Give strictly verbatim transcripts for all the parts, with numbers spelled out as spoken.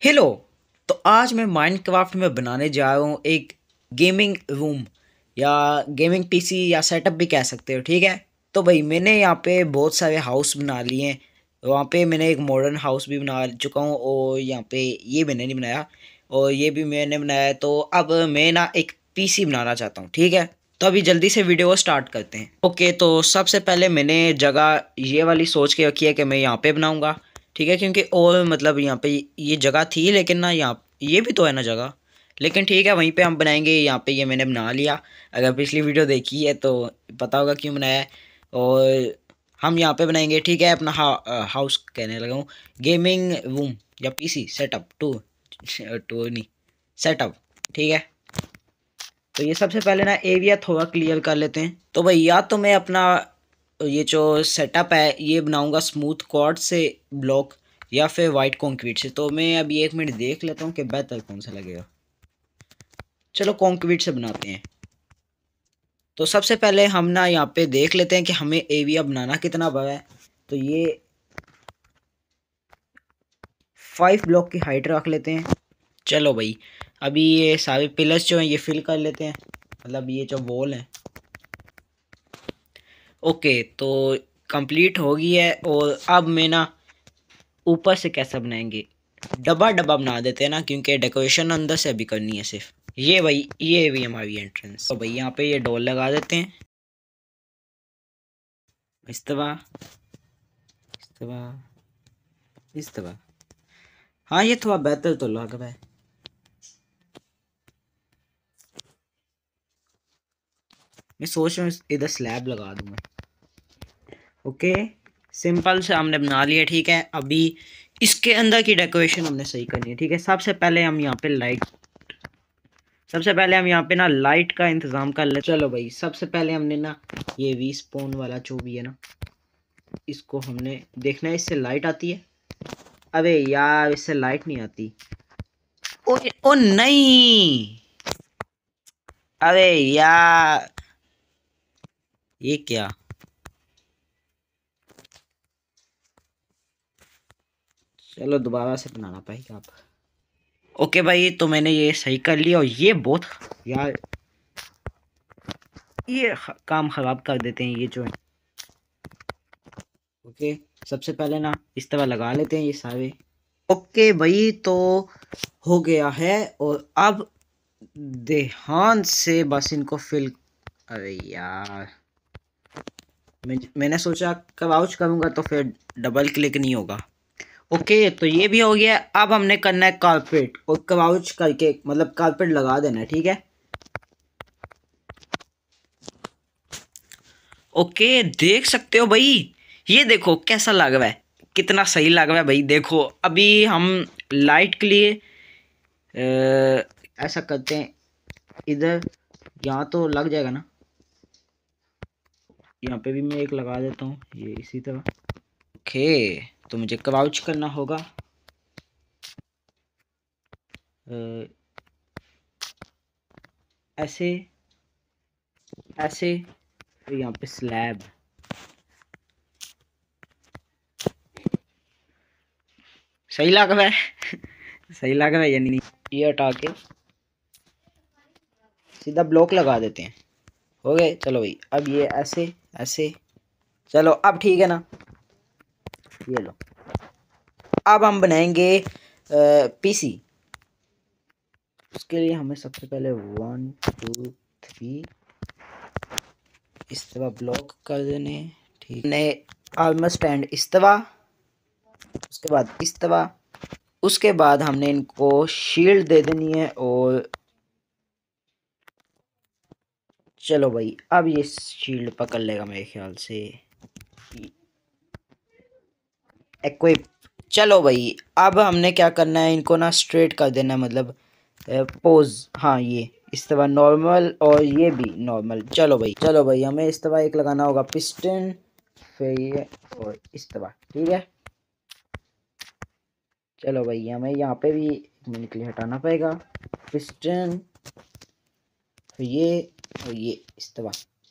Hello. तो आज मैं माइनक्राफ्ट में बनाने जा रहा हूँ एक गेमिंग रूम या गेमिंग पीसी या सेटअप भी कह सकते हो। ठीक है, तो भाई मैंने यहाँ पे बहुत सारे हाउस बना लिए हैं। वहाँ पे मैंने एक मॉडर्न हाउस भी बना चुका हूँ और यहाँ पे ये मैंने नहीं बनाया और ये भी मैंने बनाया है। तो अब मैं ना एक पीसी बनाना चाहता हूँ। ठीक है, तो अभी जल्दी से वीडियो को स्टार्ट करते हैं। ओके, तो सबसे पहले मैंने जगह ये वाली सोच के रखी है कि मैं यहाँ पे बनाऊँगा। ठीक है, क्योंकि और मतलब यहाँ पे ये जगह थी लेकिन ना यहाँ ये भी तो है ना जगह, लेकिन ठीक है वहीं पे हम बनाएंगे। यहाँ पे ये मैंने बना लिया। अगर पिछली वीडियो देखी है तो पता होगा क्यों बनाया है। और हम यहाँ पे बनाएंगे। ठीक है, अपना हा, हाउस कहने लगा हूँ, गेमिंग रूम या पीसी सेटअप टू टू नहीं सेटअप। ठीक है, तो ये सबसे पहले ना एरिया थोड़ा क्लियर कर लेते हैं। तो भाई या तो मैं अपना ये जो सेटअप है ये बनाऊंगा स्मूथ क्वार्ट्ज से ब्लॉक या फिर वाइट कंक्रीट से। तो मैं अभी एक मिनट देख लेता हूँ कि बेहतर कौन सा लगेगा। चलो कंक्रीट से बनाते हैं। तो सबसे पहले हम ना यहाँ पे देख लेते हैं कि हमें एरिया बनाना कितना बड़ा है। तो ये फाइव ब्लॉक की हाइट रख लेते हैं। चलो भाई, अभी ये सारे पिलर्स जो हैं ये फिल कर लेते हैं, मतलब ये जो वॉल है। ओके, तो कंप्लीट हो गई है। और अब मैं ना ऊपर से कैसा बनाएंगे, डब्बा डब्बा बना देते हैं ना, क्योंकि डेकोरेशन अंदर से अभी करनी है सिर्फ। ये भाई ये भी हमारी एंट्रेंस। तो भाई यहाँ पे ये डोर लगा देते हैं। इस तरह इस तरह इस तरह। हाँ, ये थोड़ा बेहतर तो लग रहा है। मैं सोच रहा हूँ इधर स्लैब लगा दूँ मैं। ओके, सिंपल से हमने बना लिया। ठीक है, अभी इसके अंदर की डेकोरेशन हमने सही करनी है। ठीक है, सबसे पहले हम यहाँ पे लाइट सबसे पहले हम यहाँ पे ना लाइट का इंतजाम कर ले। चलो भाई, सबसे पहले हमने ना ये वी स्पोन वाला जो भी है ना, इसको हमने देखना है इससे लाइट आती है। अबे यार, इससे लाइट नहीं आती। ओ, ओ नहीं, अरे यार ये क्या। चलो दोबारा से बनाना पड़ेगा आप। ओके भाई, तो मैंने ये सही कर लिया। और ये बहुत यार ये काम खराब कर देते हैं ये जो है। ओके, सबसे पहले ना इस तरह लगा लेते हैं ये सारे। ओके भाई, तो हो गया है। और अब ध्यान से बस इनको फिल। अरे यार, मैं मैंने सोचा क्राउच करूंगा तो फिर डबल क्लिक नहीं होगा। ओके, तो ये भी हो गया। अब हमने करना है कारपेट, और क्राउच करके मतलब कारपेट लगा देना है। ठीक है, ओके देख सकते हो भाई, ये देखो कैसा लग रहा है, कितना सही लग रहा है भाई। देखो अभी हम लाइट के लिए अ, ऐसा करते हैं, इधर यहाँ तो लग जाएगा ना, यहाँ पे भी मैं एक लगा देता हूँ ये इसी तरह। ओके, तो मुझे क्राउच करना होगा अ, ऐसे ऐसे। फिर यहाँ पे स्लैब सही लग रहा है सही लग रहा है या नहीं। ये हटा के सीधा ब्लॉक लगा देते हैं। हो गए। चलो भाई, अब ये ऐसे ऐसे। चलो अब ठीक है ना, ये लो। अब हम बनाएंगे पीसी। उसके लिए हमें सबसे पहले वन टू थ्री इस तरह ब्लॉक कर देने। ठीक ने आर्मर स्टैंड इस तरह, उसके बाद इस तरह, उसके बाद हमने इनको शील्ड दे देनी है। और चलो भाई, अब ये शील्ड पकड़ लेगा मेरे ख्याल से। इक्विप। चलो भाई, अब हमने क्या करना है, इनको ना स्ट्रेट कर देना है, मतलब पोज। हाँ, ये इस तरह नॉर्मल और ये भी नॉर्मल। चलो भाई चलो भाई हमें इस तरह एक लगाना होगा पिस्टन, फिर ये और इस तरह। ठीक है, चलो भाई हमें यहाँ पे भी एक मिनट के लिए हटाना पड़ेगा पिस्टन, फिर ये और ये इस तरह।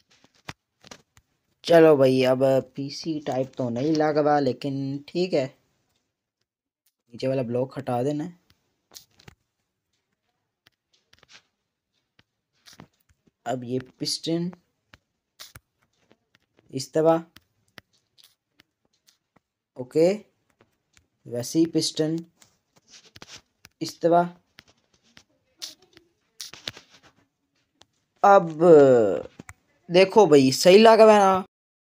चलो भाई, अब पीसी टाइप तो नहीं लग रहा, लेकिन ठीक है, नीचे वाला ब्लॉक हटा देना है। अब ये पिस्टन इस तरह, ओके, वैसे ही पिस्टन इस तरह। अब देखो भाई सही लगा ना।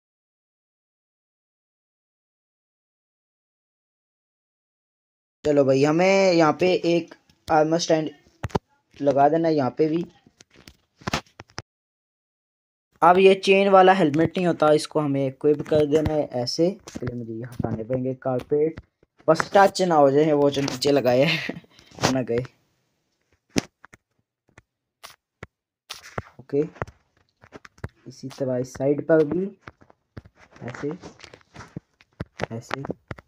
चलो भाई हमें यहाँ पे एक आर्मर स्टैंड लगा देना यहाँ पे भी। अब ये चेन वाला हेलमेट नहीं होता, इसको हमें इक्विप कर देना है ऐसे। पहले मुझे ये हटाने पड़ेंगे कारपेट, बस टच ना हो जाए वो जो नीचे लगाए हैं ना गए। ओके, इसी तरह इस साइड पर भी ऐसे ऐसे।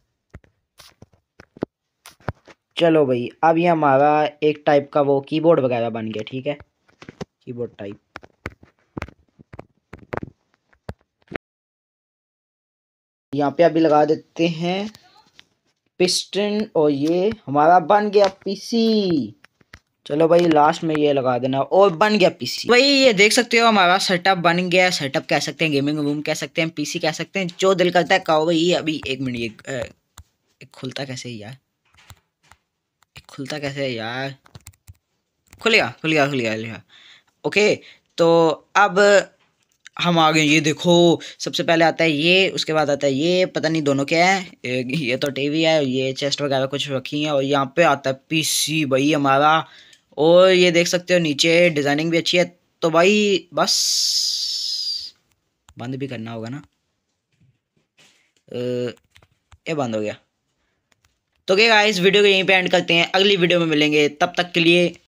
चलो भाई अब ये हमारा एक टाइप का वो कीबोर्ड वगैरह बन गया, ठीक है, कीबोर्ड टाइप। यहाँ पे अभी लगा देते हैं पिस्टन और ये हमारा बन गया पीसी। चलो भाई लास्ट में ये लगा देना और बन गया पीसी। भाई ये देख सकते हो हमारा सेटअप बन गया। सेटअप कह सकते हैं, गेमिंग रूम कह सकते हैं, पीसी कह सकते हैं, जो दिल करता है कहो भाई। अभी एक मिनट, ये एक खुलता कैसे है यार, एक खुलता कैसे है यार, खुल गया खुल गया खुल गया खुल गया। ओके, तो अब हम आ गए। ये देखो सबसे पहले आता है ये, उसके बाद आता है ये, पता नहीं दोनों क्या है। ये तो टीवी है, ये चेस्ट वगैरह कुछ रखी है, और यहाँ पे आता है पीसी भाई हमारा। और ये देख सकते हो नीचे डिजाइनिंग भी अच्छी है। तो भाई बस बंद भी करना होगा ना, ये बंद हो गया। तो क्या गाइस, वीडियो को यहीं पे एंड करते हैं, अगली वीडियो में मिलेंगे, तब तक के लिए